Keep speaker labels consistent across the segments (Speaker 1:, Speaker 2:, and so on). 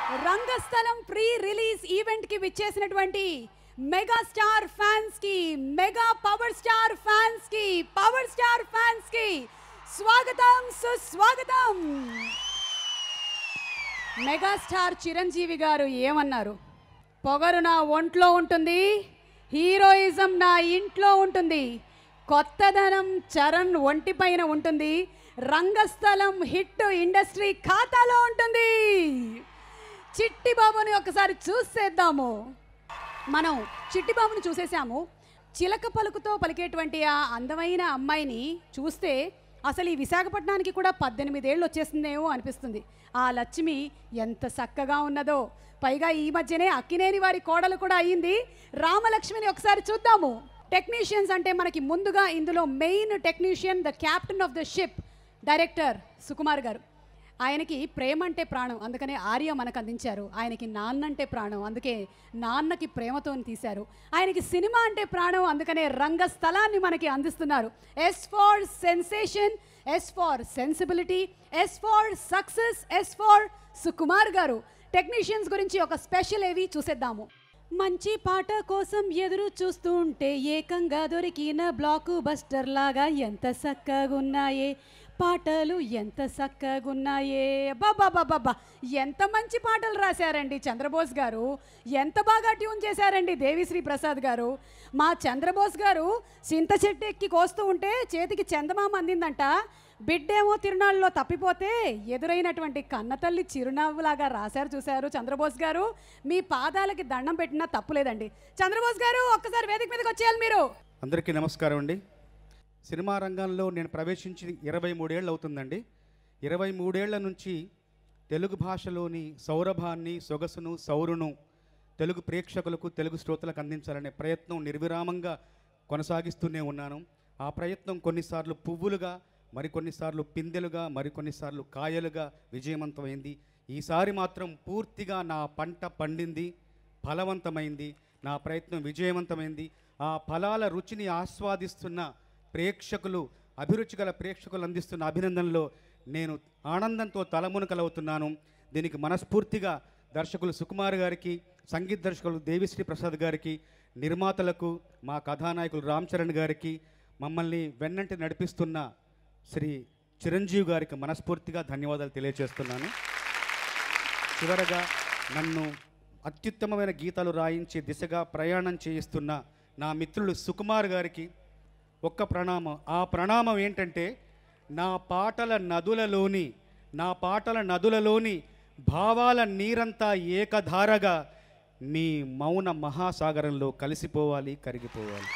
Speaker 1: రంగస్థలం pre release event కి విచ్చేసినటువంటి megastar fans కి, మెగా పవర్ స్టార్ ఫ్యాన్స్ కి, పవర్ స్టార్ ఫ్యాన్స్ కి స్వాగతం సుస్వాగతం. మెగాస్టార్ చిరంజీవి గారు ఏమన్నారు? పొగరు నా ఒంట్లో ఉంటుంది, హీరోయిజం నా ఇంట్లో ఉంటుంది, కొత్తదనం చరణ్ ఒంటిపైన ఉంటుంది, రంగస్థలం హిట్ ఇండస్ట్రీ ఖాతాలో ఉంటుంది. చిట్టి బాబుని ఒకసారి చూసేద్దాము. మనం చిట్టి బాబుని చూసేసాము. చిలక పలుకుతో పలికేటువంటి ఆ అందమైన అమ్మాయిని చూస్తే అసలు ఈ విశాఖపట్నానికి కూడా 18 ఏళ్ళు వచ్చేసిందేమో అనిపిస్తుంది. ఆ లక్ష్మి ఎంత చక్కగా ఉన్నదో. పైగా ఈ మధ్యనే అక్కినేని వారి కోడలు కూడా అయ్యింది. రామలక్ష్మిని ఒకసారి చూద్దాము. టెక్నీషియన్స్ అంటే మనకి ముందుగా ఇందులో main technician, the captain of the ship, director Sukumar garu. ఆయనకి ప్రేమ అంటే ప్రాణం, అందుకనే ఆర్య మనకు అందించారు. ఆయనకి నాన్న అంటే ప్రాణం, అందుకే నాన్నకి ప్రేమతో తీశారు. ఆయనకి సినిమా అంటే ప్రాణం, అందుకనే రంగస్థలాన్ని మనకి అందిస్తున్నారు. S for sensation, S for sensibility, S for success, S for Sukumar garu. Technicians గురించి ఒక స్పెషల్ ఏవి చూసేద్దాము. మంచి పాట కోసం ఎదురు చూస్తూ ఉంటే ఏకంగా దొరికిన బ్లాక్ బస్టర్ లాగా ఎంత చక్కగున్నాయే పాటలు, ఎంత చక్కగున్నాయే. బాబా ఎంత మంచి పాటలు రాశారండి చంద్రబోస్ గారు. ఎంత బాగా ట్యూన్ చేశారండి దేవిశ్రీ ప్రసాద్ గారు. మా చంద్రబోస్ గారు చింత చెట్టు ఎక్కి కోస్తూ ఉంటే చేతికి చందమామ అందిందంట. బిడ్డేమో తిరునాళ్ళలో తప్పిపోతే ఎదురైనటువంటి కన్నతల్లి చిరునవ్వులాగా రాశారు. చూశారు చంద్రబోస్ గారు. మీ పాదాలకి దండం పెట్టినా తప్పులేదండి. చంద్రబోస్ గారు ఒక్కసారి వేదిక మీదకి వచ్చేయాలి మీరు.
Speaker 2: అందరికీ నమస్కారం అండి. సినిమా రంగంలో నేను ప్రవేశించి 23 ఏళ్ళు అవుతుందండి. 23 ఏళ్ల నుంచి తెలుగు భాషలోని సౌరభాన్ని, సొగసును, సౌరును తెలుగు ప్రేక్షకులకు, తెలుగు శ్రోతలకు అందించాలనే ప్రయత్నం నిర్విరామంగా కొనసాగిస్తూనే ఉన్నాను. ఆ ప్రయత్నం కొన్నిసార్లు పువ్వులుగా, మరికొన్నిసార్లు పిందెలుగా, మరికొన్నిసార్లు కాయలుగా విజయవంతమైంది. ఈసారి మాత్రం పూర్తిగా నా పంట పండింది, ఫలవంతమైంది, నా ప్రయత్నం విజయవంతమైంది. ఆ ఫలాల రుచిని ఆస్వాదిస్తున్న ప్రేక్షకులు, అభిరుచి గల ప్రేక్షకులు అందిస్తున్న అభినందనలో నేను ఆనందంతో తలమునకలవుతున్నాను. దీనికి మనస్ఫూర్తిగా దర్శకులు సుకుమార్ గారికి, సంగీత దర్శకులు దేవిశ్రీ ప్రసాద్ గారికి, నిర్మాతలకు, మా కథానాయకులు రామ్ చరణ్ గారికి, మమ్మల్ని వెన్నంటి నడిపిస్తున్న శ్రీ చిరంజీవి గారికి మనస్ఫూర్తిగా ధన్యవాదాలు తెలియజేస్తున్నాను. చివరగా నన్ను అత్యుత్తమమైన గీతాలు రాయించే దిశగా ప్రయాణం చేయిస్తున్న నా మిత్రులు సుకుమార్ గారికి ఒక్క ప్రణామం. ఆ ప్రణామం ఏంటంటే, నా పాటల నదులలోని భావాల నీరంతా ఏకధారగా మీ మౌన మహాసాగరంలో కలిసిపోవాలి, కరిగిపోవాలి.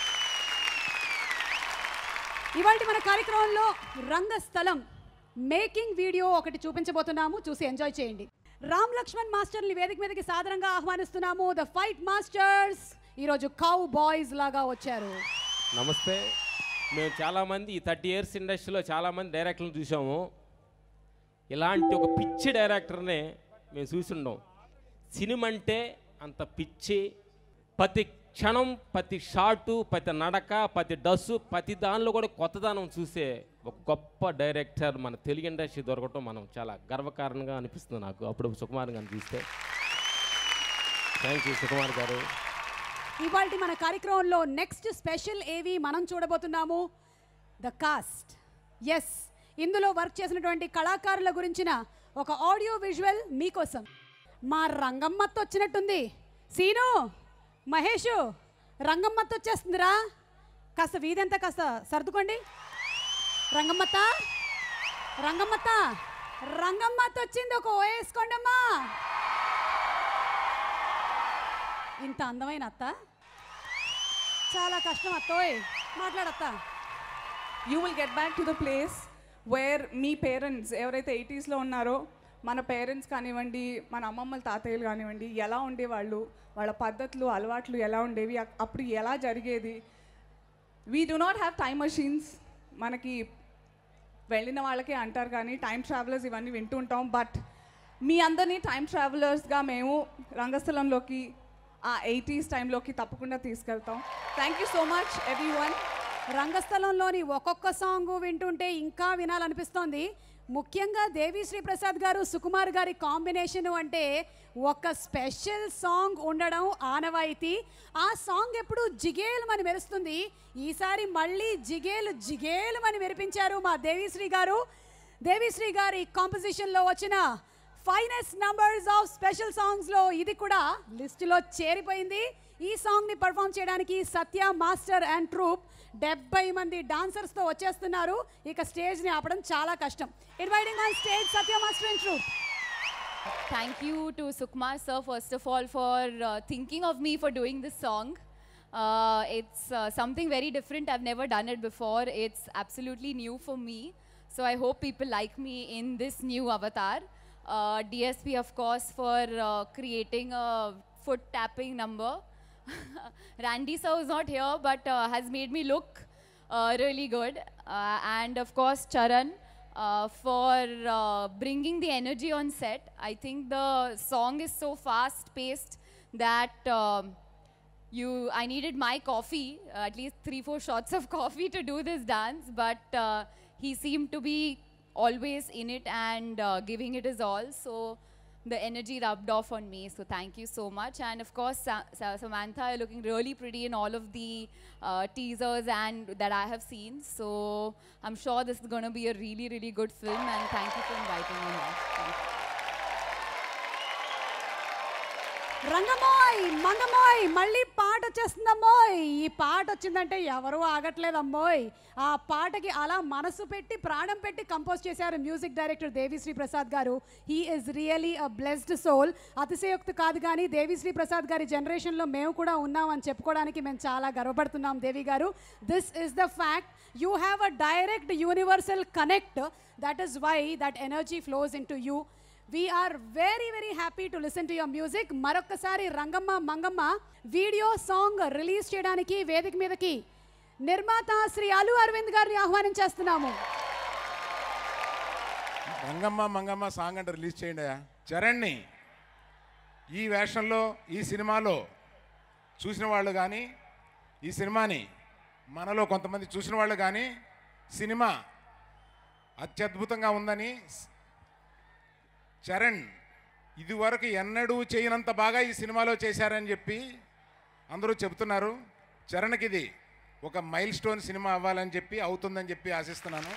Speaker 1: ఇవాళ మన కార్యక్రమంలో రంగస్థలం మేకింగ్ వీడియో ఒకటి చూపించబోతున్నాము. చూసి ఎంజాయ్ చేయండి. రామ్ లక్ష్మణ్ మాస్టర్ని వేదిక మీదకి సాదరంగా ఆహ్వానిస్తున్నాము. ద ఫైట్ మాస్టర్స్ ఈరోజు కౌ బాయ్స్ లాగా వచ్చారు.
Speaker 3: నమస్తే. మేము చాలామంది ఈ 30 ఇయర్స్ ఇండస్ట్రీలో చాలామంది డైరెక్టర్లు చూసాము. ఇలాంటి ఒక పిచ్చి డైరెక్టర్నే మేము చూసిండాం. సినిమా అంటే అంత పిచ్చి, ప్రతి క్షణం, ప్రతి షాటు, ప్రతి నడక, ప్రతి డస్సు, ప్రతి దానిలో కూడా కొత్తదనం చూసే ఒక గొప్ప డైరెక్టర్ మన తెలుగు ఇండస్ట్రీ దొరకటం మనం చాలా గర్వకారణంగా అనిపిస్తుంది నాకు అప్పుడు సుకుమార్ గారిని చూస్తే. థ్యాంక్ యూ సుకుమార్ గారు.
Speaker 1: ఇవాళ మన కార్యక్రమంలో నెక్స్ట్ స్పెషల్ ఏవి మనం చూడబోతున్నాము. The cast. ఎస్, ఇందులో వర్క్ చేసినటువంటి కళాకారుల గురించిన ఒక ఆడియో విజువల్ మీకోసం. మా రంగమ్మత్త వచ్చినట్టుంది. సీను, మహేషు, రంగమ్మత్త వచ్చేస్తుందిరా. కాస్త వీధంతా కాస్త సర్దుకోండి. రంగమ్మత్త వచ్చింది. ఒక వేసుకోండమ్మా. ఇంత అందమైన అత్త చాలా కష్టం. అత్తోయ్ మాట్లాడత్త.
Speaker 4: You will get back to the place where మీ పేరెంట్స్ ఎవరైతే 80sలో ఉన్నారో, మన పేరెంట్స్ కానివ్వండి, మన అమ్మమ్మల తాతయ్యలు కానివ్వండి, ఎలా ఉండేవాళ్ళు, వాళ్ళ పద్ధతులు, అలవాట్లు ఎలా ఉండేవి, అప్పుడు ఎలా జరిగేది. We do not have time machines. మనకి వెళ్ళిన వాళ్ళకే అంటారు కానీ టైం ట్రావెలర్స్ ఇవన్నీ వింటూ ఉంటాం. బట్ మీ అందరినీ టైం ట్రావెలర్స్గా మేము రంగస్థలంలోకి, ఆ 80s టైంలోకి తప్పకుండా తీసుకెళ్తాం. Thank you so much everyone.
Speaker 1: రంగస్థలంలోని ఒక్కొక్క సాంగ్ వింటుంటే ఇంకా వినాలనిపిస్తోంది. ముఖ్యంగా దేవిశ్రీ ప్రసాద్ గారు సుకుమార్ గారి కాంబినేషన్ అంటే ఒక స్పెషల్ సాంగ్ ఉండడం ఆనవాయితీ. ఆ సాంగ్ ఎప్పుడు జిగేలుమని మెరుస్తుంది. ఈసారి మళ్ళీ జిగేలుమని మెరిపించారు మా దేవిశ్రీ గారు. దేవిశ్రీ గారి కాంపోజిషన్లో వచ్చిన ఫైనెస్ట్ నంబర్స్ ఆఫ్ స్పెషల్ సాంగ్స్లో ఇది కూడా లిస్టులో చేరిపోయింది. ఈ సాంగ్ని పర్ఫామ్ చేయడానికి సత్య మాస్టర్ అండ్ ట్రూప్ 70 మంది డాన్సర్స్తో వచ్చేస్తున్నారు. ఇక స్టేజ్ని ఆపడం చాలా కష్టం. Inviting on stage Satya master and troupe.
Speaker 5: Thank you to Sukumar sir, first of all, for thinking of me for doing this song. It's something very different. I've never done it before. It's absolutely new for me. So I hope people like me in this new avatar. DSP, of course, for creating a foot tapping number. Randy sir is not here, but has made me look really good. And of course, Charan, for bringing the energy on set. I think the song is so fast-paced that I needed my coffee, at least 3-4 shots of coffee to do this dance, but he seemed to be always in it and giving it his all. So the energy rubbed off on me. So thank you so much. And of course, Samantha, you're looking really pretty in all of the teasers and that I have seen. So I'm sure this is going to be a really, really good film. And thank you for inviting me here. Thank you.
Speaker 1: రంగమోయ్ మంగమోయ్ మళ్ళీ పాట వచ్చేస్తుందమ్మోయ్. ఈ పాట వచ్చిందంటే ఎవరు ఆగట్లేదమ్మోయ్. ఆ పాటకి అలా మనసు పెట్టి ప్రాణం పెట్టి కంపోజ్ చేశారు music director Devi Sri Prasad garu. He is really a blessed soul. అతిశయోక్తి కాదు కానీ దేవిశ్రీ ప్రసాద్ గారి జనరేషన్లో మేము కూడా ఉన్నామని చెప్పుకోవడానికి మేము చాలా గర్వపడుతున్నాం. Devi garu, this is the fact. You have a direct universal connect. That is why that energy flows into you. We are very, very happy to listen to your music. మరొక్కసారి Rangamma Mangamma video song release చేయడానికి వేదిక మీదకి నిర్మాత శ్రీ అల్లు అరవింద్ గారిని ఆహ్వానించేస్తున్నాము.
Speaker 6: Rangamma Mangamma song అంటే release చేయండి. చరణ్ని ఈ వేషంలో ఈ సినిమాలో చూసిన వాళ్ళు కానీ, ఈ సినిమాని మనలో కొంతమంది చూసిన వాళ్ళు కానీ సినిమా అత్యద్భుతంగా ఉందని, చరణ్ ఇదివరకు ఎన్నడూ చేయనంత బాగా ఈ సినిమాలో చేశారని చెప్పి అందరూ చెబుతున్నారు. చరణ్కి ఇది ఒక మైల్ స్టోన్ సినిమా అవ్వాలని చెప్పి అవుతుందని చెప్పి ఆశిస్తున్నాను.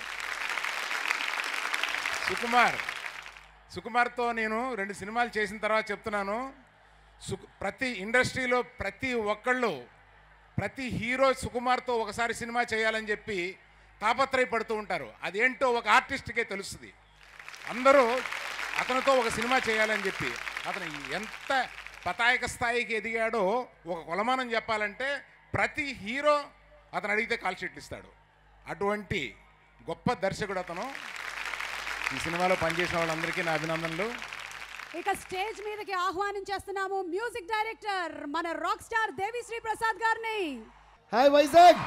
Speaker 6: సుకుమార్తో నేను 2 సినిమాలు చేసిన తర్వాత చెప్తున్నాను, ప్రతి ఇండస్ట్రీలో ప్రతి ఒక్కళ్ళు ప్రతి హీరో సుకుమార్తో ఒకసారి సినిమా చేయాలని చెప్పి తాపత్రయపడుతూ ఉంటారు. అదేంటో ఒక ఆర్టిస్ట్కే తెలుస్తుంది. అందరూ అతనితో ఒక సినిమా చేయాలని చెప్పి అతను ఎంత పతాయక స్థాయికి ఎదిగాడో ఒక కొలమానం చెప్పాలంటే ప్రతి హీరో అతను అడిగితే కాల్ షీట్లు ఇస్తాడు. అటువంటి గొప్ప దర్శకుడు అతను. ఈ సినిమాలో పనిచేసిన వాళ్ళందరికీ నా అభినందనలు.
Speaker 1: ఇక స్టేజ్ మీదకి ఆహ్వానించేస్తున్నాము మ్యూజిక్ డైరెక్టర్ మన రాక్ స్టార్ దేవిశ్రీ ప్రసాద్ గారిని.
Speaker 7: హాయ్ వైజాగ్.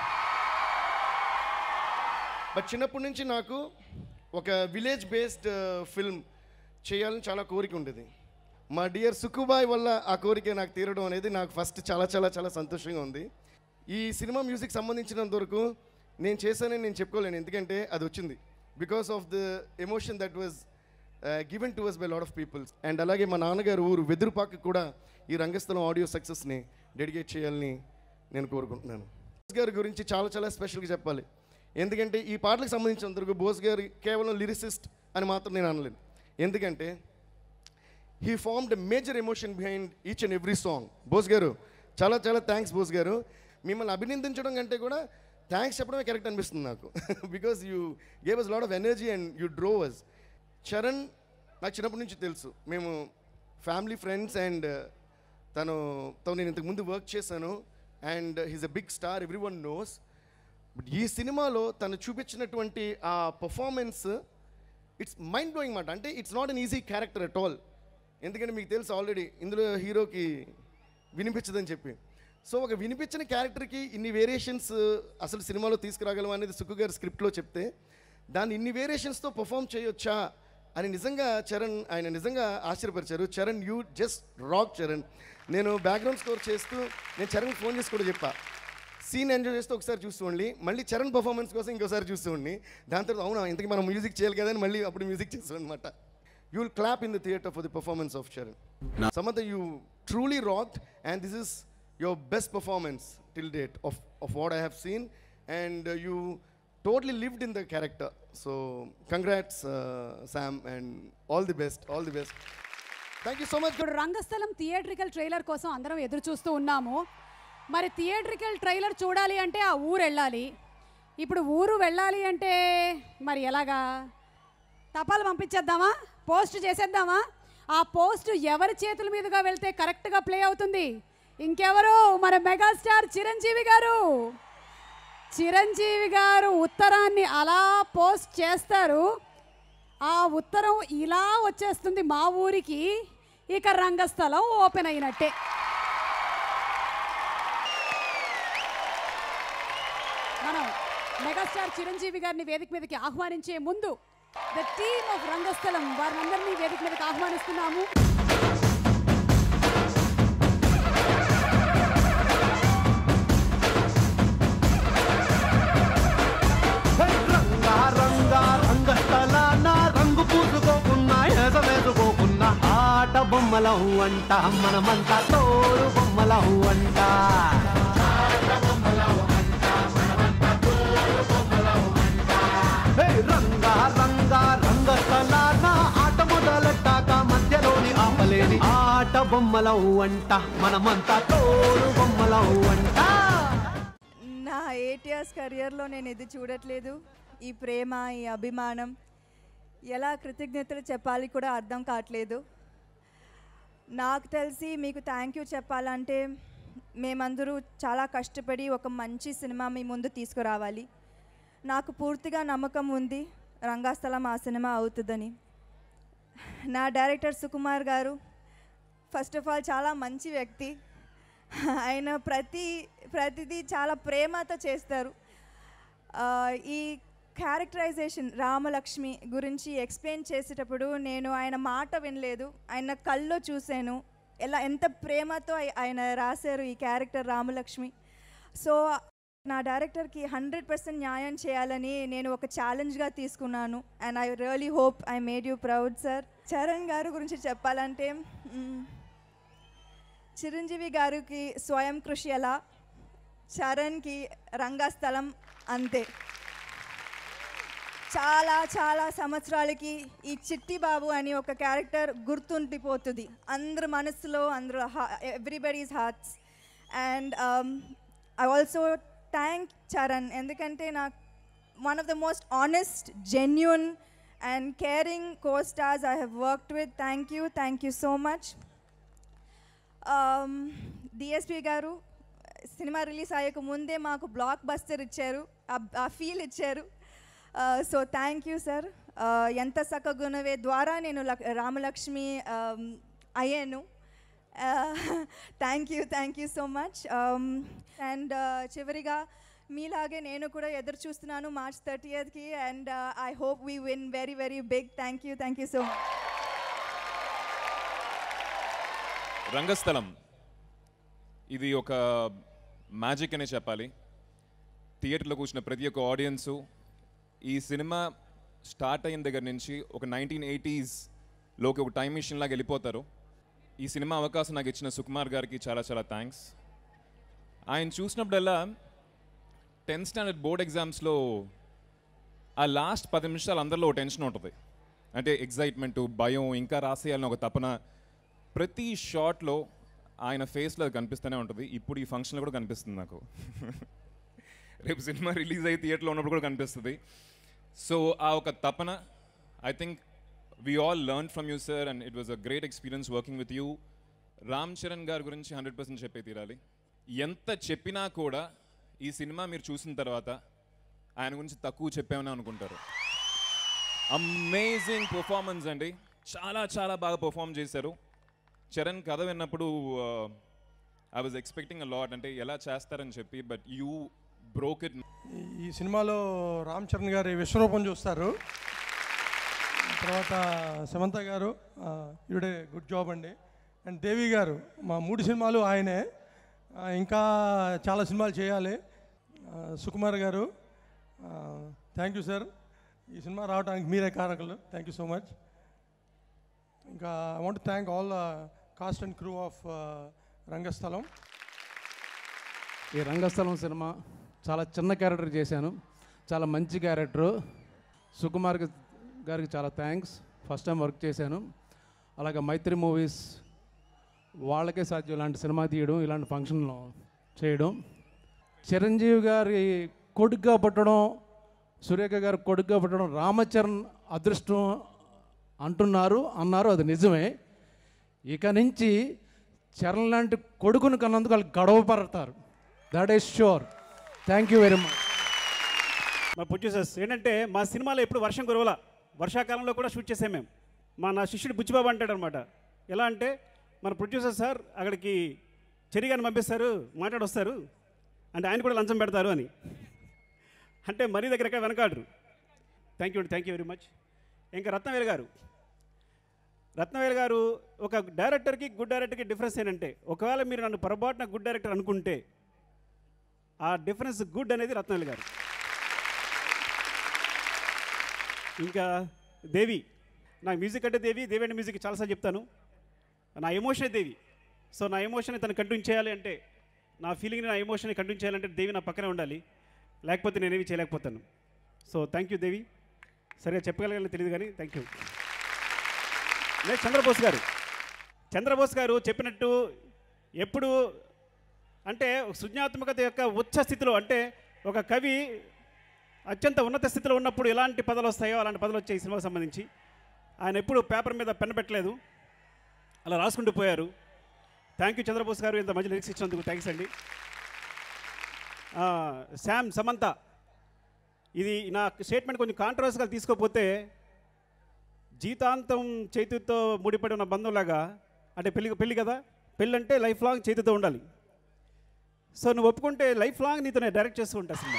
Speaker 7: బట్ చిన్నప్పటి నుంచి నాకు ఒక విలేజ్ బేస్డ్ ఫిల్మ్ చేయాలని చాలా కోరిక ఉండేది. మా డియర్ సుకుబాయ్ వల్ల ఆ కోరిక నాకు తీరడం అనేది నాకు ఫస్ట్ చాలా చాలా చాలా సంతోషంగా ఉంది. ఈ సినిమా మ్యూజిక్ సంబంధించినంత వరకు నేను చేశానని నేను చెప్పుకోలేను, ఎందుకంటే అది వచ్చింది because of the emotion that was given to us by lot of peoples. And అలాగే మా నాన్నగారు ఊరు వెదురుపాకు కూడా ఈ రంగస్థలం ఆడియో సక్సెస్ని డెడికేట్ చేయాలని నేను కోరుకుంటున్నాను. బోస్ గారి గురించి చాలా చాలా స్పెషల్గా చెప్పాలి, ఎందుకంటే ఈ పాటలకు సంబంధించినంత వరకు బోస్ గారు కేవలం లిరిసిస్ట్ అని మాత్రం నేను అనలేను. ఎందుకంటే he formed major emotion behind each and every song. Bose garu చాలా చాలా థ్యాంక్స్. బోస్ గారు మిమ్మల్ని అభినందించడం కంటే కూడా థ్యాంక్స్ చెప్పడమే కరెక్ట్ అనిపిస్తుంది నాకు. Because you gave us lot of energy and you drove us. Charan నాకు చిన్నప్పటి నుంచి తెలుసు, మేము ఫ్యామిలీ ఫ్రెండ్స్. అండ్ తనతో నేను ఇంతకుముందు వర్క్ చేశాను. And he's a big star, every one knows. But ఈ సినిమాలో తను చూపించినటువంటి ఆ పర్ఫార్మెన్స్ ఇట్స్ మైండ్ బ్లోయింగ్ మాట. అంటే it's not an easy character at all. ఎందుకంటే మీకు తెలుసు ఆల్రెడీ ఇందులో హీరోకి వినిపించదని చెప్పి. సో ఒక వినిపించిన క్యారెక్టర్కి ఇన్ని వేరియేషన్స్ అసలు సినిమాలో తీసుకురాగలం అనేది సుక్కు గారి స్క్రిప్ట్లో చెప్తే దాన్ని ఇన్ని వేరియేషన్స్తో పర్ఫామ్ చేయొచ్చా అని నిజంగా ఆయన నిజంగా ఆశ్చర్యపరిచారు. Charan, you just rock Charan. నేను బ్యాక్గ్రౌండ్ స్కోర్ చేస్తూ నేను చరణ్కి ఫోన్ చేసి కూడా చెప్పా, సీన్ ఎంజాయ్ చేస్తే ఒకసారి చూస్తుండి, మళ్ళీ చరణ్ పర్ఫార్మెన్స్ కోసం ఇంకోసారి చూస్తుండి, దాని తర్వాత అవునా ఇంతకీ మనం మ్యూజిక్ చేయాలి కదా అని మళ్ళీ అప్పుడు మ్యూజిక్ చేస్తాం అనమాట. You will clap in the theatre for the performance of Charan. Samantha, you truly rocked, and this is your best performance till date of what I have seen, and you totally lived in the character. So congrats, Sam, and all the best, all the best. Thank you so much.
Speaker 1: ఇప్పుడు రంగస్థలం theatrical trailer కోసం అందరం ఎదురు చూస్తూ ఉన్నాము. మరి theatrical trailer చూడాలి అంటే ఆ ఊరు వెళ్ళాలి. ఇప్పుడు ఊరు వెళ్ళాలి అంటే మరి ఎలాగా? తపాలు పంపించేద్దామా? పోస్ట్ చేసేద్దామా? ఆ పోస్ట్ ఎవరి చేతుల మీదుగా వెళ్తే కరెక్ట్గా ప్లే అవుతుంది? ఇంకెవరు? మన మెగాస్టార్ చిరంజీవి గారు. చిరంజీవి గారు ఉత్తరాన్ని అలా పోస్ట్ చేస్తారు, ఆ ఉత్తరం ఇలా వచ్చేస్తుంది మా ఊరికి. ఇక రంగస్థలం ఓపెన్ అయినట్టే. మనం మెగాస్టార్ చిరంజీవి గారిని వేదిక మీదకి ఆహ్వానించే ముందు ద టీమ్ ఆఫ్ రంగస్థలం వారందరినీ వేదిక మీదకి ఆహ్వానిస్తున్నాము.
Speaker 8: రంగు పూసుకోకున్నా ఎసవేసుకోకున్నా ఆట బొమ్మలం అంట, మనమంతా తోడు బొమ్మలం అంట. రంగా రంగా రంగస్థలాన ఆట మొదలెట్టాక మధ్యలోని ఆపలేని ఆట బొమ్మలం అంట, మనమంతా తోడు బొమ్మలం అంట.
Speaker 9: నా 8 years కెరియర్లో నేను ఇది చూడట్లేదు. ఈ ప్రేమ, ఈ అభిమానం, ఎలా కృతజ్ఞతలు చెప్పాలి కూడా అర్థం కావట్లేదు. నాకు తెలిసి మీకు థ్యాంక్ యూ చెప్పాలంటే మేమందరూ చాలా కష్టపడి ఒక మంచి సినిమా మీ ముందు తీసుకురావాలి. నాకు పూర్తిగా నమ్మకం ఉంది రంగస్థలం ఆ సినిమా అవుతుందని. నా డైరెక్టర్ సుకుమార్ గారు ఫస్ట్ ఆఫ్ ఆల్ చాలా మంచి వ్యక్తి. ఆయన ప్రతిదీ చాలా ప్రేమతో చేస్తారు. ఈ క్యారెక్టరైజేషన్ రామలక్ష్మి గురించి ఎక్స్ప్లెయిన్ చేసేటప్పుడు నేను ఆయన మాట వినలేదు, ఆయన కల్లో చూశాను ఎంత ప్రేమతో ఆయన రాశారు ఈ క్యారెక్టర్ రామలక్ష్మి. సో నా డైరెక్టర్కి 100% న్యాయం చేయాలని నేను ఒక ఛాలెంజ్గా తీసుకున్నాను. And I really hope I made you proud sir. Charan garu గురించి చెప్పాలంటే చిరంజీవి గారికి స్వయం కృషి ఎలా, చరణ్కి రంగస్థలం అంతే. చాలా చాలా సంవత్సరాలకి ఈ చిట్టి బాబు అని ఒక క్యారెక్టర్ గుర్తుండిపోతుంది అందరి మనసులో, అందరూ everybody's hearts. And I also thank Charan, ఎందుకంటే నాకు one of the most honest, genuine and caring co-stars I have worked with. Thank you so much. DSP garu సినిమా రిలీజ్ అయ్యక ముందే మాకు బ్లాక్ బస్టర్ ఇచ్చారు, ఆ ఫీల్ ఇచ్చారు. So thank you sir. ఎంత సక్కగుణవే ద్వారా నేను రామలక్ష్మి అయ్యాను. Thank you so much. And చివరిగా మీలాగే నేను కూడా ఎదురు చూస్తున్నాను March 30th and I hope we win very very big. Thank you so much.
Speaker 10: Rangasthalam ఇది ఒక మ్యాజిక్ అనే చెప్పాలి. థియేటర్లో కూర్చున్న ప్రతి ఒక్క ఆడియన్సు ఈ సినిమా స్టార్ట్ అయిన దగ్గర నుంచి ఒక 1980sలోకి ఒక టైం మిషన్ లాగా వెళ్ళిపోతారు. ఈ సినిమా అవకాశం నాకు ఇచ్చిన సుకుమార్ గారికి చాలా చాలా థ్యాంక్స్. ఆయన చూసినప్పుడల్లా 10th standard బోర్డ్ ఎగ్జామ్స్లో ఆ లాస్ట్ 10 నిమిషాలు అందరిలో ఒక టెన్షన్ ఉంటుంది, అంటే ఎగ్జైట్మెంటు, భయం, ఇంకా రాసేయాలని ఒక తపన. ప్రతి షాట్లో ఆయన ఫేస్లో కనిపిస్తూనే ఉంటుంది. ఇప్పుడు ఈ ఫంక్షన్లో కూడా కనిపిస్తుంది నాకు. రేపు సినిమా రిలీజ్ అయ్యి థియేటర్లో ఉన్నప్పుడు కూడా కనిపిస్తుంది. సో ఆ ఒక తపన, I think we all learn from you sir, and it was a great experience working with you. Ram Charan గారి గురించి 100% చెప్పే తీరాలి. ఎంత చెప్పినా కూడా ఈ సినిమా మీరు చూసిన తర్వాత ఆయన గురించి తక్కువ చెప్పామని అనుకుంటారు. అమేజింగ్ పర్ఫార్మెన్స్ అండి, చాలా చాలా బాగా పర్ఫామ్ చేశారు. చరణ్ కథ విన్నప్పుడు I was expecting a lot, అంటే ఎలా చేస్తారని చెప్పి, బట్ యూ బ్రోక్ ఇట్.
Speaker 11: ఈ సినిమాలో రామ్ చరణ్ గారి విశ్వరూపం చూస్తారు. తర్వాత సమంత గారు ఇవిడే గుడ్ జాబ్ అండి. అండ్ దేవి గారు మా 3 సినిమాలు ఆయనే, ఇంకా చాలా సినిమాలు చేయాలి. Sukumar garu, thank you sir. ఈ సినిమా రావడానికి మీరే కారకులు. Thank you so much. ఇంకా I want thank all the cast and crew of Rangasthalam.
Speaker 12: ఈ రంగస్థలం సినిమా చాలా చిన్న క్యారెక్టర్ చేశాను, చాలా మంచి క్యారెక్టరు. సుకుమార్ గారికి చాలా థ్యాంక్స్. ఫస్ట్ టైం వర్క్ చేశాను. అలాగే మైత్రి మూవీస్ వాళ్ళకే సాధ్యం ఇలాంటి సినిమా తీయడం, ఇలాంటి ఫంక్షన్లో చేయడం. చిరంజీవి గారి కొడుకుగా పుట్టడం, సురేఖ గారి కొడుకుగా పుట్టడం రామచరణ్ అదృష్టం అన్నారు. అది నిజమే. ఇక నుంచి చరణ్ లాంటి కొడుకును కన్నందుకు వాళ్ళు గడవపడతారు. That is sure. Thank you very much.
Speaker 13: మా ప్రొడ్యూసర్స్ ఏంటంటే మా సినిమాలో ఎప్పుడు వర్షం కురవల, వర్షాకాలంలో కూడా షూట్ చేసాం మేము. నా శిష్యుడు బుచ్చిబాబు అంటాడు అనమాట. ఎలా అంటే మన ప్రొడ్యూసర్ సార్ అక్కడికి చెరిగాని పంపిస్తారు, మాట్లాడొస్తారు అంటే ఆయన కూడా లంచం పెడతారు అని. అంటే మరీ దగ్గర ఎక్కడ వెనకాడరు. Thank you very much. ఇంకా రత్నవేలు గారు ఒక డైరెక్టర్కి గుడ్ డైరెక్టర్కి డిఫరెన్స్ ఏంటంటే, ఒకవేళ మీరు నన్ను పొరపాటున గుడ్ డైరెక్టర్ అనుకుంటే ఆ డిఫరెన్స్ గుడ్ అనేది రత్నవేలు గారు. ఇంకా దేవి, నా మ్యూజిక్ అంటే దేవి అంటే మ్యూజిక్ చాలాసార్లు చెప్తాను. నా ఎమోషనే దేవి. సో నా ఎమోషన్ తను కంటిన్యూ చేయాలి అంటే, నా ఫీలింగ్ని నా ఎమోషన్ని కంటిన్యూ చేయాలంటే దేవి నా పక్కనే ఉండాలి, లేకపోతే నేనేమి చేయలేకపోతాను. So thank you Devi. సరిగా చెప్పగలగాలని తెలియదు కానీ థ్యాంక్ యూ. నెక్స్ట్ చంద్రబోస్ గారు చెప్పినట్టు ఎప్పుడు అంటే సృజనాత్మకత యొక్క ఉచ్చ స్థితిలో, అంటే ఒక కవి అత్యంత ఉన్నత స్థితిలో ఉన్నప్పుడు ఎలాంటి పదాలు వస్తాయో అలాంటి పదాలు వచ్చాయి ఈ సినిమాకి సంబంధించి. ఆయన ఎప్పుడు పేపర్ మీద పెన్ పెట్టలేదు, అలా రాసుకుంటూ పోయారు. థ్యాంక్ యూ చంద్రబోస్ గారు, ఇంత మంచి లిరిక్స్ ఇచ్చినందుకు థ్యాంక్స్ అండి. సమంత, ఇది నా స్టేట్మెంట్ కొంచెం కాంట్రవర్సీగా తీసుకోకపోతే, జీతాంతం చైతుతో ముడిపడి ఉన్న బంధంలాగా, అంటే పెళ్ళి కదా, పెళ్ళి అంటే లైఫ్ లాంగ్ చైతుతో ఉండాలి. సో నువ్వు ఒప్పుకుంటే లైఫ్ లాంగ్ నీతో నేను డైరెక్ట్ చేస్తూ ఉంటా సినిమా.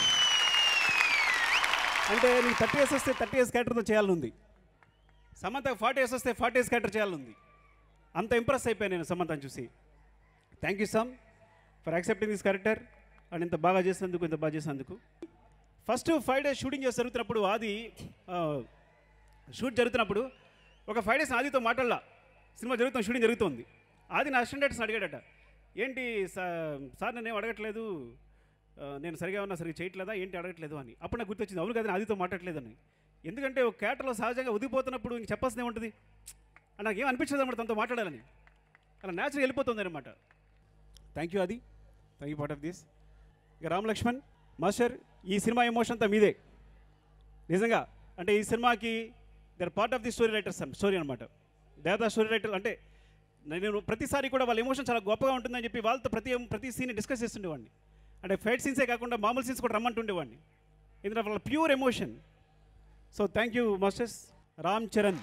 Speaker 13: అంటే నీకు 30 years వస్తే 30 years క్యారెక్టర్తో చేయాలని ఉంది. సమంత 40 years వస్తే 40 years క్యారెక్టర్ చేయాలని ఉంది. అంత ఇంప్రెస్ అయిపోయాను నేను సమంతని చూసి. Thank you Sam for accepting this character and ఇంత బాగా చేసినందుకు. ఫస్ట్ 5 days షూటింగ్ జరుగుతున్నప్పుడు, అది షూట్ జరుగుతున్నప్పుడు ఒక 5 days ఆదితో మాట్లాడలా. సినిమా షూటింగ్ జరుగుతుంది. ఆది నా అసిస్టెంట్ డైరెక్టర్స్ని అడిగాడట, ఏంటి సార్ నన్నేం అడగట్లేదు, నేను సరిగా చేయట్లేదా ఏంటి అడగట్లేదు అని. అప్పుడు నాకు గుర్తొచ్చింది, అవును కదా ఆదితో మాట్లాడట్లేదని. ఎందుకంటే ఒక క్యారెక్టర్లో సహజంగా ఉదిపోతున్నప్పుడు ఇంక చెప్పాల్సిందే ఉంటుంది, నాకు ఏం అనిపించదు అన్నమాట తనతో మాట్లాడాలని. అలా న్యాచురల్ వెళ్ళిపోతుంది అనమాట. Thank you Aadi, thank you part of this. ఇక రామ్ లక్ష్మణ్ మాస్టర్, ఈ సినిమా ఎమోషన్ అంతా మీదే నిజంగా. అంటే ఈ సినిమాకి their part of the story అనమాట. దేవతా స్టోరీ రైటర్ అంటే నేను ప్రతిసారి కూడా వాళ్ళ ఎమోషన్ చాలా గొప్పగా ఉంటుందని చెప్పి వాళ్ళతో ప్రతి సీన్ని డిస్కస్ చేస్తుండేవాడిని. అంటే ఫైట్ సీన్సే కాకుండా మామూలు సీన్స్ కూడా రమ్మంటుండేవాడిని, ఎందుకంటే వాళ్ళ pure emotion. So thank you masters. Ram Charan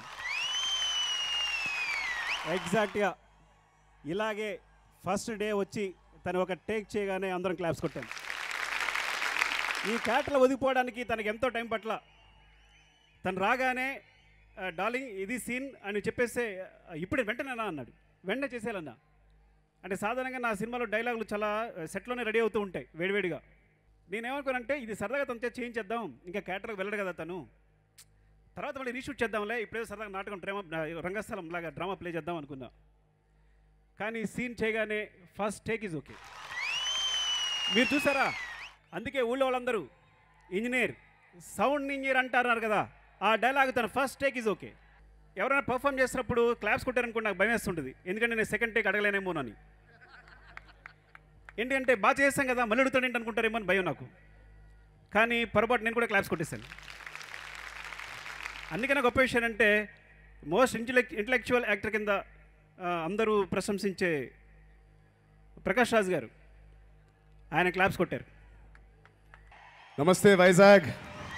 Speaker 13: ఎగ్జాక్ట్గా ఇలాగే ఫస్ట్ డే వచ్చి తను ఒక టేక్ చేయగానే అందరం క్లాప్స్ కొట్టాను. ఈ క్యారెక్టర్లో ఒదిగిపోవడానికి తనకి ఎంతో టైం పట్ల. తను రాగానే డార్లింగ్ ఇది సీన్ అని చెప్పేస్తే ఇప్పుడు వెంటనేనా అన్నాడు. వెంటనే చేసేయాలన్నా. అంటే సాధారణంగా నా సినిమాలో డైలాగులు చాలా సెట్లోనే రెడీ అవుతూ ఉంటాయి వేడివేడిగా. నేనేమనుకోనంటే ఇది సరదాగా తనతో చేయించేద్దాం, ఇంకా క్యారెక్టర్కి వెళ్ళడు కదా తను, తర్వాత మళ్ళీ రీషూట్ చేద్దాంలే, ఇప్పుడే సరదాగా నాటకం రంగస్థలం లాగా డ్రామా ప్లే చేద్దాం అనుకున్నా. కానీ సీన్ చేయగానే ఫస్ట్ టేక్ ఈజ్ ఓకే. మీరు చూసారా, అందుకే ఊళ్ళో వాళ్ళందరూ ఇంజనీర్ సౌండ్ ఇంజనీర్ అంటారు కదా, ఆ డైలాగ్ తన ఫస్ట్ టేక్ ఈజ్ ఓకే. ఎవరైనా పర్ఫామ్ చేసినప్పుడు క్లాప్స్ కొట్టారనుకో నాకు భయం వేస్తుంటుంది, ఎందుకంటే నేను సెకండ్ టేక్ అడగలేనేమోనని. ఏంటంటే బాగా చేస్తాం కదా మళ్ళీ అడుగుతాడు ఏంటి అనుకుంటారేమో అని భయం నాకు. కానీ పొరపాటు నేను కూడా క్లాప్స్ కొట్టేస్తాను. అందుకనే గొప్ప విషయం అంటే మోస్ట్ ఇంటలెక్చువల్ యాక్టర్ కింద అందరూ ప్రశంసించే ప్రకాష్ రాజ్ గారు, ఆయన క్లాప్స్ కొట్టారు.
Speaker 14: నమస్తే వైజాగ్.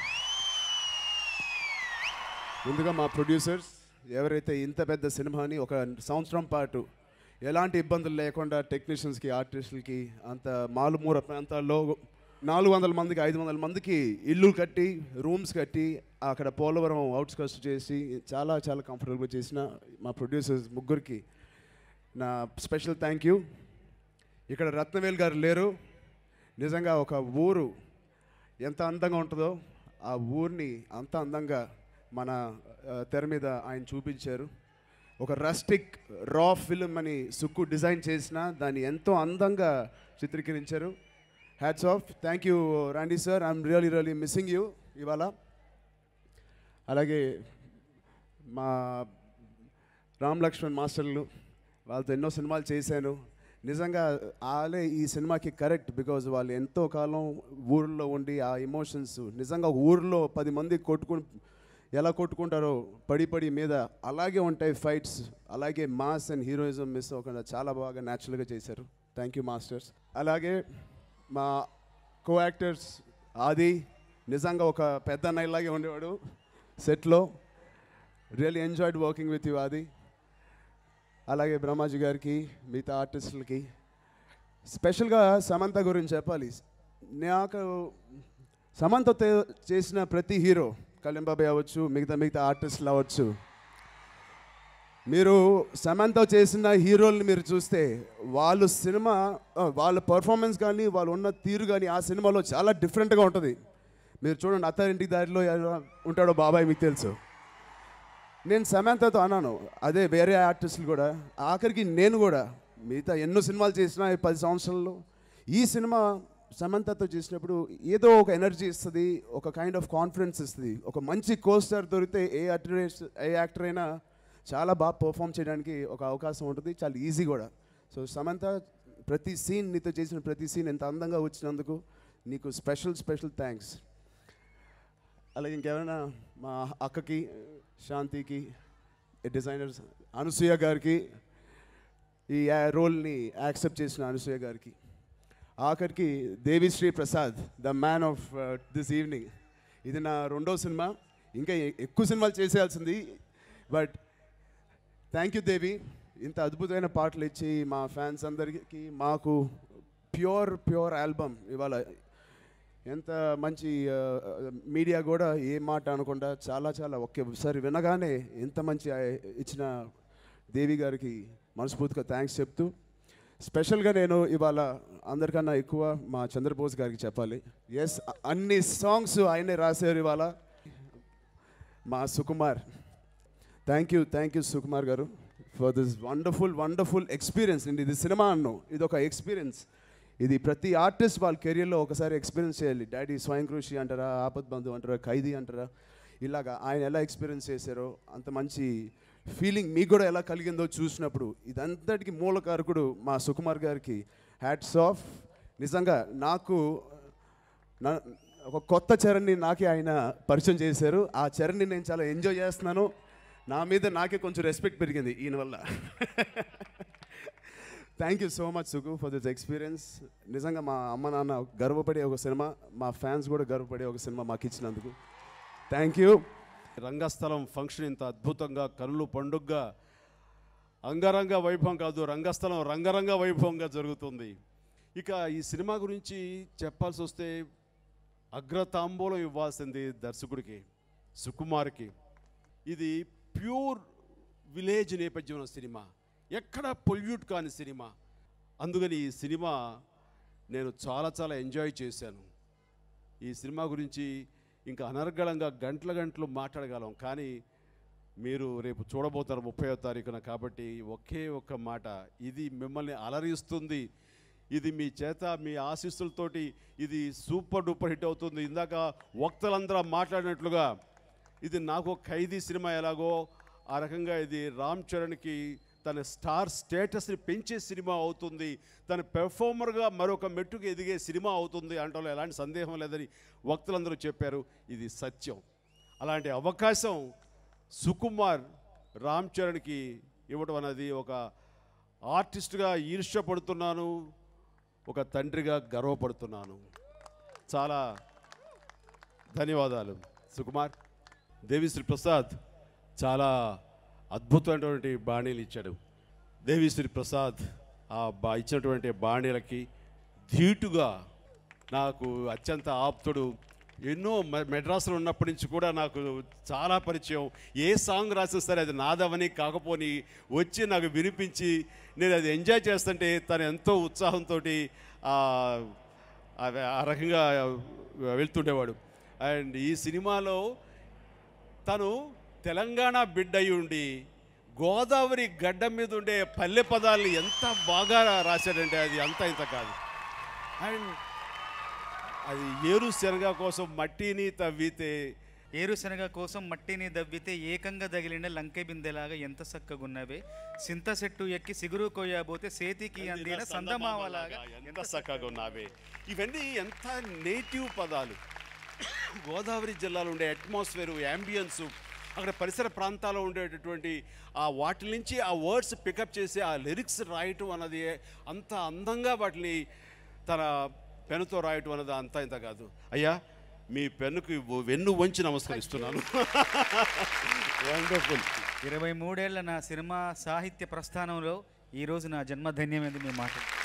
Speaker 14: ముందుగా మా ప్రొడ్యూసర్స్ ఎవరైతే ఇంత పెద్ద సినిమాని ఒక సంవత్సరం పాటు ఎలాంటి ఇబ్బందులు లేకుండా టెక్నీషియన్స్కి ఆర్టిస్టులకి అంత మారుమూల ప్రాంతాల్లో 400 మందికి 500 మందికి ఇల్లు కట్టి రూమ్స్ కట్టి అక్కడ పోలవరం అవుట్స్కట్స్ చేసి చాలా చాలా కంఫర్టబుల్గా చేసిన మా ప్రొడ్యూసర్స్ ముగ్గురికి నా స్పెషల్ థ్యాంక్ యూ. ఇక్కడ రత్నవేల్ గారు లేరు, నిజంగా ఒక ఊరు ఎంత అందంగా ఉంటుందో ఆ ఊరిని అంత అందంగా మన తెర మీద ఆయన చూపించారు. ఒక రస్టిక్ రా ఫిల్మ్ అని సుక్కు డిజైన్ చేసిన దాన్ని ఎంతో అందంగా చిత్రీకరించారు. Hats off. Thank you Randy sir. I'm really missing you ఇవాళ. అలాగే మా రామ్ లక్ష్మణ్ మాస్టర్లు, వాళ్ళతో ఎన్నో సినిమాలు చేశాను. నిజంగా వాళ్ళే ఈ సినిమాకి కరెక్ట్. బికాజ్ వాళ్ళు ఎంతో కాలం ఊరిలో ఉండి ఆ ఎమోషన్స్ నిజంగా ఊరిలో 10 మంది ఎలా కొట్టుకుంటారో పడి మీద అలాగే ఉంటాయి ఫైట్స్. అలాగే మాస్ అండ్ హీరోయిజం మిస్ అవ్వకుండా చాలా బాగా న్యాచురల్గా చేశారు. Thank you masters. అలాగే మా కో యాక్టర్స్ ఆది నిజంగా ఒక పెద్ద అన్నయ్యలాగే ఉండేవాడు సెట్లో. Really enjoyed working with you Aadi. అలాగే బ్రహ్మాజీ గారికి, మిగతా ఆర్టిస్టులకి, స్పెషల్గా సమంత గురించి చెప్పాలి. నాకు సమంతతో చేసిన ప్రతి హీరో, కళ్యాణ్ బాబాయ్ అవ్వచ్చు, మిగతా ఆర్టిస్టులు అవ్వచ్చు, మీరు సమంత చేసిన హీరోల్ని మీరు చూస్తే వాళ్ళు సినిమా వాళ్ళ పర్ఫార్మెన్స్ కానీ వాళ్ళు ఉన్న తీరు కానీ ఆ సినిమాలో చాలా డిఫరెంట్గా ఉంటుంది. మీరు చూడండి, అత్తారింటికి దారిలో ఉంటాడో బాబాయ్ మీకు తెలుసు. నేను సమంతతో అన్నాను, అదే వేరే ఆర్టిస్టులు కూడా, ఆఖరికి నేను కూడా మిగతా ఎన్నో సినిమాలు చేసిన 10 సంవత్సరాల్లో ఈ సినిమా సమంతతో చేసినప్పుడు ఏదో ఒక ఎనర్జీ ఇస్తుంది, ఒక కైండ్ ఆఫ్ కాన్ఫిడెన్స్ ఇస్తుంది. ఒక మంచి కోస్టార్ దొరికితే ఏ యాక్టర్ అయినా చాలా బాగా పర్ఫామ్ చేయడానికి ఒక అవకాశం ఉంటుంది, చాలా ఈజీ కూడా. సో సమంత, ప్రతి సీన్ నీతో చేసిన ప్రతి సీన్ ఎంత అందంగా వచ్చినందుకు నీకు స్పెషల్ థ్యాంక్స్. అలాగే ఇంకెవరైనా మా అక్కకి, శాంతికి, డిజైనర్స్ అనసూయ గారికి, ఈ రోల్ని యాక్సెప్ట్ చేసిన అనసూయ గారికి, ఆఖరికి Devi Sri Prasad, the man of this evening. ఇది నా 2వ సినిమా, ఇంకా ఎక్కువ సినిమాలు చేసేయాల్సింది. బట్ థ్యాంక్ యూ దేవి, ఇంత అద్భుతమైన పాటలు ఇచ్చి మా ఫ్యాన్స్ అందరికీ మాకు ప్యూర్ ఆల్బమ్ ఇవాళ. ఎంత మంచి మీడియా కూడా ఏ మాట అనకుండా చాలా ఒక్కసారి వినగానే ఎంత మంచి ఇచ్చిన దేవి గారికి మనస్ఫూర్తిగా థ్యాంక్స్ చెప్తూ, స్పెషల్గా నేను ఇవాళ అందరికన్నా ఎక్కువ మా చంద్రబోస్ గారికి చెప్పాలి. ఎస్, అన్ని సాంగ్స్ ఆయనే రాశారు ఇవాళ. మా సుకుమార్, థ్యాంక్ యూ సుకుమార్ గారు ఫర్ దిస్ వండర్ఫుల్ ఎక్స్పీరియన్స్. ఇది సినిమా అన్నాం, ఇది ఒక ఎక్స్పీరియన్స్. ఇది ప్రతి ఆర్టిస్ట్ వాళ్ళ కెరియర్లో ఒకసారి ఎక్స్పీరియన్స్ చేయాలి. డాడీ స్వయం కృషి అంటారా, ఆపద్ బంధు అంటారా, ఖైదీ అంటారా, ఇలాగా ఆయన ఎలా ఎక్స్పీరియన్స్ చేశారో అంత మంచి ఫీలింగ్ మీకు కూడా ఎలా కలిగిందో చూసినప్పుడు ఇదంతటికి మూలకారకుడు మా సుకుమార్ గారికి హ్యాట్స్ ఆఫ్. నిజంగా నాకు ఒక కొత్త చరణ్ని నాకే ఆయన పరిచయం చేశారు. ఆ చరణ్ని నేను చాలా ఎంజాయ్ చేస్తున్నాను. నా మీద నాకే కొంచెం రెస్పెక్ట్ పెరిగింది ఈయన వల్ల. Thank you so much Suku for this experience. నిజంగా మా అమ్మ నాన్న గర్వపడే ఒక సినిమా, మా ఫ్యాన్స్ కూడా గర్వపడే ఒక సినిమా మాకు ఇచ్చినందుకు థ్యాంక్ యూ.
Speaker 15: రంగస్థలం ఫంక్షన్ ఇంత అద్భుతంగా, కనులు పండుగగా, అంగరంగ వైభవం కాదు, రంగస్థలం రంగరంగ వైభవంగా జరుగుతుంది. ఇక ఈ సినిమా గురించి చెప్పాల్సి వస్తే అగ్రతాంబూలం ఇవ్వాల్సింది దర్శకుడికి, సుకుమార్కి. ఇది ప్యూర్ విలేజ్ నేపథ్యం సినిమా, ఎక్కడ పొల్యూట్ కాని సినిమా. అందుకని ఈ సినిమా నేను చాలా ఎంజాయ్ చేశాను. ఈ సినిమా గురించి ఇంకా అనర్గళంగా గంటలు మాట్లాడగలం, కానీ మీరు రేపు చూడబోతారు 30వ తారీఖున. కాబట్టి ఒకే ఒక్క మాట, ఇది మిమ్మల్ని అలరిస్తుంది. ఇది మీ చేత, మీ ఆశీస్సులతోటి ఇది సూపర్ డూపర్ హిట్ అవుతుంది. ఇందాక వక్తలందరూ మాట్లాడినట్లుగా ఇది నాకు ఖైదీ సినిమా ఎలాగో ఆ రకంగా ఇది రామ్ చరణ్కి తన స్టార్ స్టేటస్ని పెంచే సినిమా అవుతుంది, తన పెర్ఫార్మర్గా మరొక మెట్టుకు ఎదిగే సినిమా అవుతుంది అంటలో ఎలాంటి సందేహం లేదని వక్తలందరూ చెప్పారు. ఇది సత్యం. అలాంటి అవకాశం సుకుమార్ రామ్ చరణ్కి ఇవ్వడం అనేది ఒక ఆర్టిస్ట్గా ఈర్ష్యపడుతున్నాను, ఒక తండ్రిగా గర్వపడుతున్నాను. చాలా ధన్యవాదాలు సుకుమార్. దేవిశ్రీ ప్రసాద్ చాలా అద్భుతమైనటువంటి బాణీలు ఇచ్చాడు. దేవిశ్రీ ప్రసాద్ ఇచ్చినటువంటి బాణీలకి ధీటుగా నాకు అత్యంత ఆప్తుడు. ఎన్నో మెడ్రాస్లో ఉన్నప్పటి నుంచి కూడా నాకు చాలా పరిచయం. ఏ సాంగ్ రాసినా సరే అది నాదవని కాకపోని వచ్చి నాకు వినిపించి నేను అది ఎంజాయ్ చేస్తుంటే తను ఎంతో ఉత్సాహంతో ఆ రకంగా వెళ్తుండేవాడు. అండ్ ఈ సినిమాలో తను తెలంగాణ బిడ్డ అయి ఉండి గోదావరి గడ్డ మీద ఉండే పల్లె పదాలు ఎంత బాగా రాశాడంటే అది అంత ఇంత కాదు. అండ్ అది ఏరుశనగ కోసం మట్టిని తవ్వితే
Speaker 2: ఏరుశనగ కోసం మట్టిని దవ్వితే ఏకంగా తగిలిన లంకె బిందెలాగా ఎంత చక్కగున్నవే, సింత చెట్టు ఎక్కి సిగురు కొయ్యబోతే సేతికి అందిన సందమావలాగా
Speaker 15: ఎంత చక్కగా ఉన్నావే. ఇవన్నీ ఎంత నేటివ్ పదాలు. గోదావరి జిల్లాలో ఉండే అట్మాస్ఫియరు, యాంబియన్సు, అక్కడ పరిసర ప్రాంతాల్లో ఉండేటటువంటి ఆ వాటి నుంచి ఆ వర్డ్స్ పికప్ చేసి ఆ లిరిక్స్ రాయటం అన్నది అంత అందంగా వాటిని తన పెన్నుతో రాయటం అన్నది అంతా ఇంత కాదు. అయ్యా మీ పెన్నుకి వెన్ను వంచి నమస్కరిస్తున్నాను. వండర్ఫుల్.
Speaker 2: 23 ఏళ్ల నా సినిమా సాహిత్య ప్రస్థానంలో ఈరోజు నా జన్మధన్యమైంది మీ మాట.